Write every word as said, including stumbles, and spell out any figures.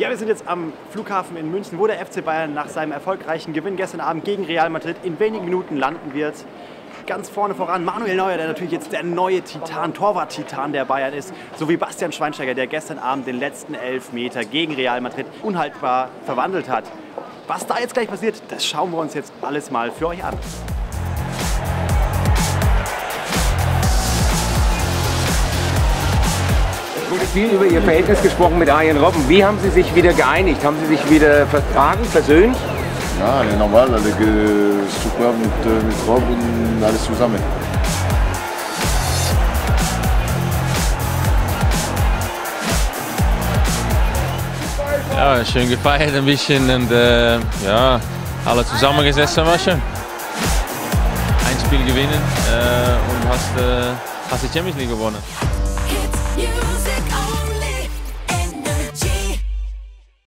Ja, wir sind jetzt am Flughafen in München, wo der F C Bayern nach seinem erfolgreichen Gewinn gestern Abend gegen Real Madrid in wenigen Minuten landen wird. Ganz vorne voran Manuel Neuer, der natürlich jetzt der neue Titan, Torwart-Titan der Bayern ist, sowie Bastian Schweinsteiger, der gestern Abend den letzten Elfmeter gegen Real Madrid unhaltbar verwandelt hat. Was da jetzt gleich passiert, das schauen wir uns jetzt alles mal für euch an. Es wurde viel über Ihr Verhältnis gesprochen mit Arjen Robben. Wie haben Sie sich wieder geeinigt? Haben Sie sich wieder vertragen, versöhnt? Ja, normal, avec, äh, super mit, mit Rob und alles zusammen. Ja, schön gefeiert ein bisschen und äh, ja, alle zusammengesessen war schön. Ein Spiel gewinnen äh, und hast, äh, hast die Champions League gewonnen.